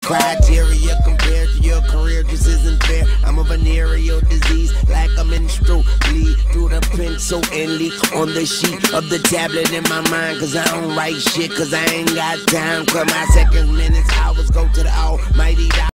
Criteria compared to your career just isn't fair. I'm a venereal disease, like a menstrual bleed through the pencil and leak on the sheet of the tablet in my mind. Cause I don't write shit, cause I ain't got time. Cause my seconds, minutes, hours go to the almighty.